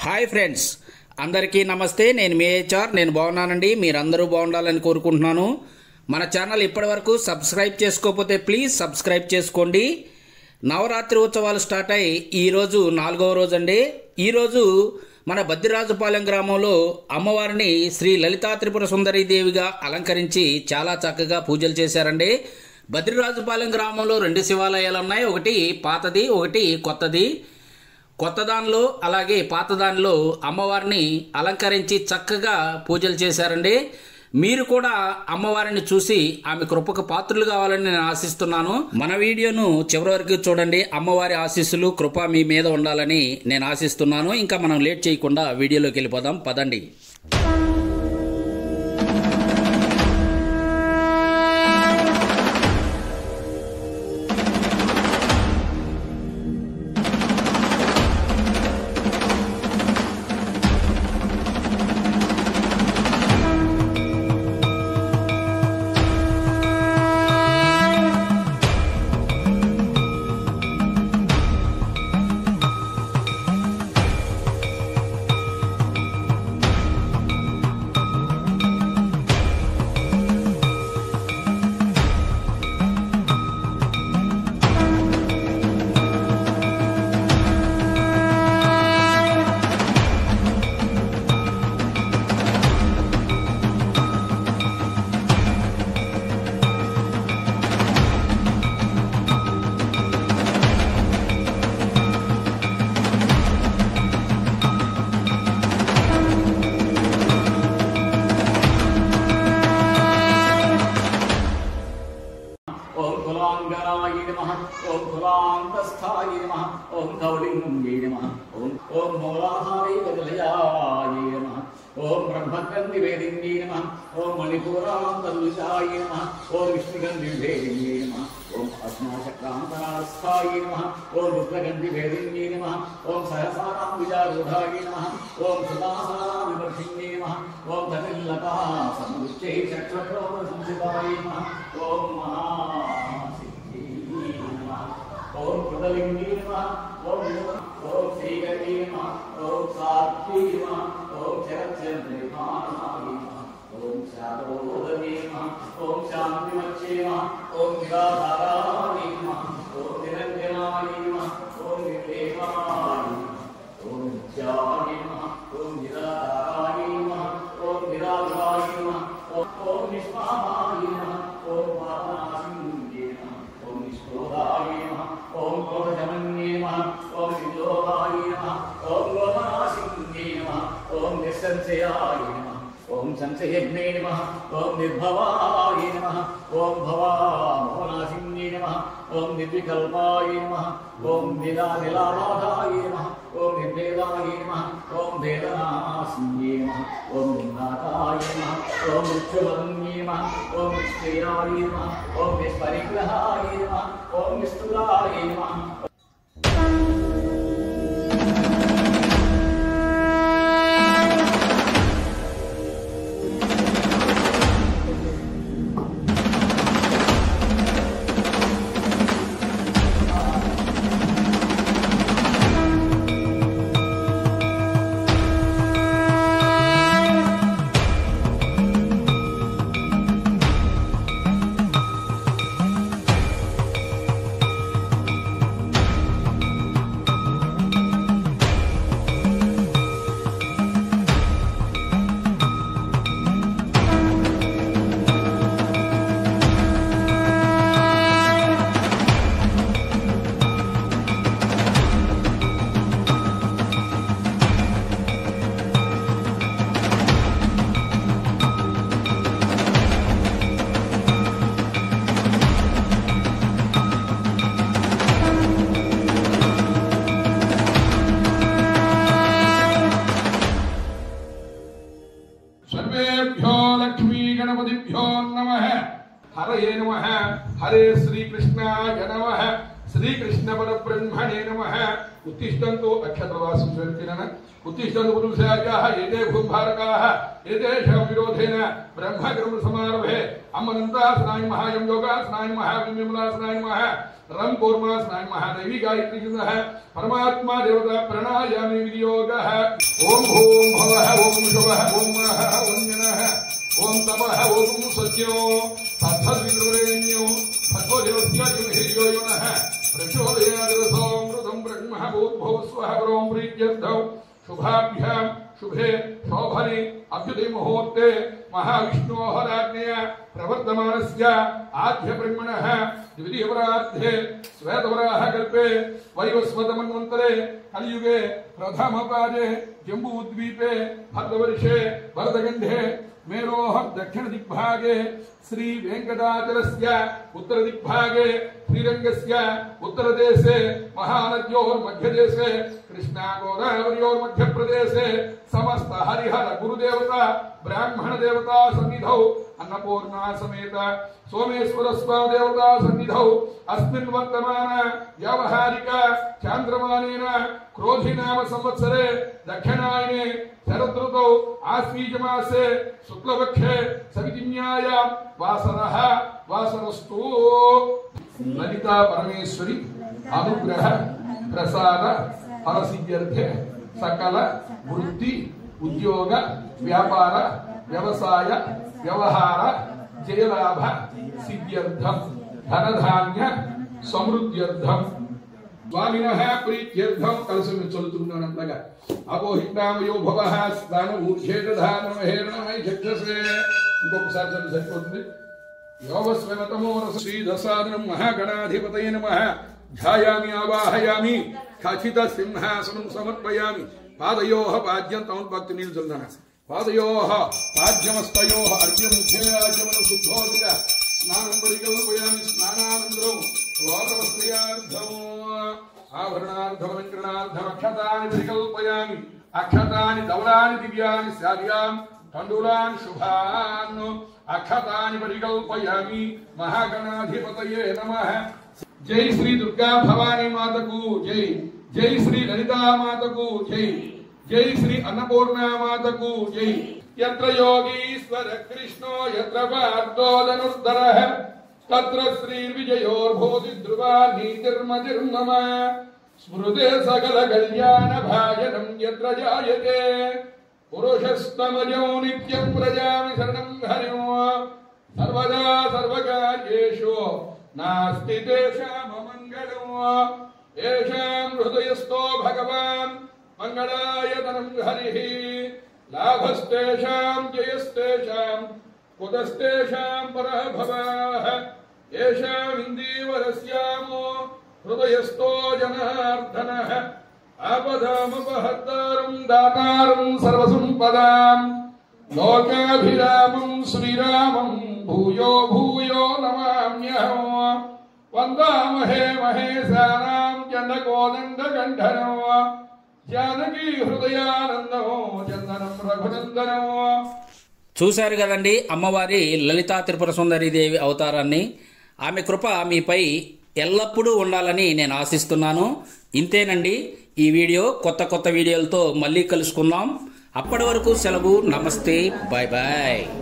Hi friends, అందరికీ నమస్తే. నేను మీ హెచ్ఆర్. నేను బాగున్నానండి. మీరందరూ బాగుండాలని కోరుకుంటున్నాను. మన ఛానల్ ఇప్పటివరకు సబ్స్క్రైబ్ చేసుకోకపోతే ప్లీజ్ సబ్స్క్రైబ్ చేసుకోండి. నవరాత్రి ఉత్సవాలు స్టార్ట్ అయ్యి ఈరోజు 4వ రోజు అండి. ఈరోజు మన బద్దిరాజుపాలెం గ్రామంలో అమ్మవారిని శ్రీ లలితా త్రిపుర సుందరీదేవిగా అలంకరించి చాలా చక్కగా పూజలు చేశారండి. బద్దిరాజుపాలెం గ్రామంలో 2 శివాలయాలు ఉన్నాయి. ఒకటి పాతది, ఒకటి కొత్తది. కొత్త దానిలో అలాగే పాత దానిలో అమ్మవారిని అలంకరించి చక్కగా పూజలు చేశారండి. మీరు కూడా అమ్మవారిని చూసి ఆమె కృపకు పాత్రులు కావాలని నేను ఆశిస్తున్నాను. మన వీడియోను చివరి వరకు చూడండి. అమ్మవారి ఆశీస్సులు కృప మీ మీద ఉండాలని నేను ఆశిస్తున్నాను. ఇంకా మనం లేట్ చేయకుండా వీడియోలోకి వెళ్ళిపోదాం, పదండి. ओम कुलांगराय नमः। ओम कुलांगस्थाय नमः। ओम कौलिंगे नमः। ओम मूलाधारे वदलयाय नमः। ओम ब्रह्मगंधिवेदिन्ये नमः। ओम मणिपुरांतलुजाय नमः। ओम विष्णुगंधिवेदिन्ये नमः। ओम अस्माचक्रांतरास्थाय नमः। ओम रुद्रगंधिवेदिन्ये नमः। ओम सहसारांबिजारूढाय नमः। ओम सुदासाराविवर्धिन्ये नमः। ओम धनिल्लता समुच्चै चक्रक्रोधसंसिताय नमः। ओम ओम कुंडलिनी नमः। ओम श्रीगति नमः। ओम साक्षी नमः। ओम चरचन्द्रिकानाय नमः। ओम शादोदने नमः। ओम शान्तिमच्चे नमः। ओम निराधाराय नमः। ओम निरञ्जनाय नमः। ओम निर्लेपाय नमः। ओम नित्याय नमः। ओम निराधाराय नमः। ओम निराधाराय नमः। ओम निष्पाहाय नमः। ओम पापनाशिन्ये नमः। ओम निष्क्रोधाय नमः। ओम क्रोधशमन्ये नमः। ओम निर्लोभाय नमः। ओम लोभनाशिन्ये नमः। ओम निस्संशयाय नमः। ओम संशयज्ञे नमः। ओम निर्भवाय नमः। ओम भवामोहनाशिन्ये नमः। ओम निर्विकल्पाय नमः। ओम निरानिलाबाधाय नमः। ओम निर्भेदाय नमः। ओम भेदनाशिन्ये नमः। ओम निन्दाताय नमः। ओम मृत्युवन्ये नमः। ओम निष्क्रियाय नमः। ओम निष्परिग्रहाय नमः। ओम निष्ठुराय नमः। सर्वेभ्यो लक्ष्मी गणपतिभ्यो नमः। हरये नमः। हरे श्री कृष्णाय नमः। श्री कृष्ण परब्रह्मणे नमः। उत्तिष्ठन्तु अक्षत्रवासं स्वर्तिनः उत्तिष्ठन्तु पुरुषार्याः एते भूभारकाः एतेषां विरोधेन ब्रह्मकर्मसमारभे अमनन्तासनाय नमः यं योगासनाय नमः विमलासनाय नमः रं कूर्मासनाय नमः दैवी गायत्री नमः परमात्मा देवता प्रणयामि विनियोगः ओम भूम भवः ओम शुभः ओम महः ओम जनः ओम तपः ओम सत्यो तत्सद्विद्रेण्यो भगवो देवस्य हिर्यो योनः प्रचोदयादिरसोमृतं ब्रह्मः भूर्भुवस्वः वरों प्रीत्यर्थौ शुभाभ्यां शुभे शोभने अभ्युदय मुहूर्ते महाविष्णोः राज्ञया प्रवर्तमानस्य आद्यब्रह्मणः द्वितीयपरार्धे श्वेतवराह कल्पे वैवस्वतमन्वन्तरे कलियुगे प्रथमपादे जम्बूद्वीपे भरतवर्षे भरतगन्धे मेरोः दक्षिणदिग्भागे श्री वेंकटाचलस्य उत्तरदिग्भागे श्रीरंगस्य उत्तरदेशे महानद्योर्मध्यदेशे कृष्णा गोदावर्योर्मध्यप्रदेशे समस्त हरिहर गुरुदेवता ब्राह्मण देवता सन्निधौ अन्नपूर्णा समेत सोमेश्वर स्वामी देवता सन्निधौ अस्मिन् वर्तमान व्यावहारिक चांद्रमानेन क्रोधी नाम संवत्सरे दक्षिणायने शरदृतौ आश्वीजमासे शुक्लपक्षे सवितिन्यायां वासरः वासरस्तु ललिता परमेश्वरी अनुग्रह प्रसाद फलसिद्ध्यर्थे सकल वृत्ति उद्योग व्यापार व्यवसाय व्यवहार जयलाभ सिद्ध्यर्थम धनधान्य समृद्ध्यर्थम स्वामिनः प्रीत्यर्थम कलशं चलुतुन्नानंतगा अपोहितामयो भवः स्नान ऊर्जेदधानम हेरणमय चक्षसे ఇంకొకసారి సరిపోతుంది యోగస్వనతమో శ్రీదసాదనం మహాగణాధిపతయే నమః ధ్యాయామి ఆవాహయామి ఖచ్చిత సింహాసనం సమర్పయామి పాదయోః పాద్యం తౌన్ భక్తి నీళ్ళు చల్దాన పాదయోః పాద్యమస్తయోః అర్ఘ్యం ముఖ్యాజమన శుద్ధోదక స్నానం పరికల్పయామి స్నానానంతరం లోకవస్త్రయార్థం ఆభరణార్థం అలంకరణార్థం అక్షతాని పరికల్పయామి అక్షతాని ధవళాని దివ్యాని శార్యాం तंडुलान् शुभान् अक्षतानि परिकल्पयामि महागणाधिपतये नमः जय श्री दुर्गा भवानी माता को जय जय श्री ललिता माता को जय जय श्री अन्नपूर्णा माता को जय यत्र योगीश्वर कृष्णो यत्र पार्थो धनुर्धरः तत्र श्रीर्विजयोर्भूति ध्रुवा नीतिर्मतिर्मम स्मृते सकल कल्याण भाजनं यत्र जायते पुरुषस्तमजो नित्यं प्रजामि शरणं हरिं सर्वदा सर्वकार्येषु नास्ति तेषाम् अमङ्गलम् येषां हृदयस्थो भगवान् मङ्गलायतनं हरिः लाभस्तेषां जयस्तेषां कुतस्तेषां परः भवः येषाम् इन्दीवरस्यामो हृदयस्थो जनार्दनः आपदामपहर्तारं दातारं सर्वसम्पदां लोकाभिरामं श्रीरामं भूयो भूयो नमाम्यहं वन्दामहे महेशानां चण्डकोदण्डकण्ठनं जानकी हृदयानन्दं चन्दनं रघुनन्दनं చూశారు కదండి అమ్మవారి లలితా త్రిపుర సుందరి దేవి అవతారాన్ని. ఆమె కృప మీపై ఎల్లప్పుడూ ఉండాలని నేను ఆశిస్తున్నాను. ఇంతేనండి ఈ వీడియో. కొత్త వీడియోలతో మళ్ళీ కలుసుకుందాం. అప్పటి వరకు సెలవు. నమస్తే. Bye bye.